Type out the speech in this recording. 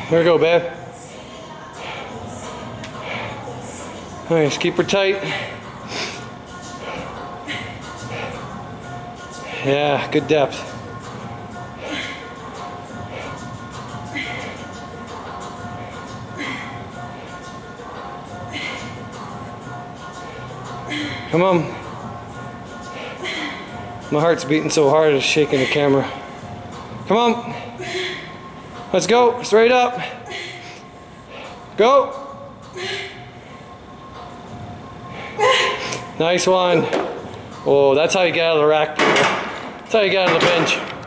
There we go, babe. Nice, keep her tight. Yeah, good depth. Come on. My heart's beating so hard it's shaking the camera. Come on. Let's go. Straight up. Go. Nice one. Oh, that's how you get out of the rack, people. That's how you get out of the bench.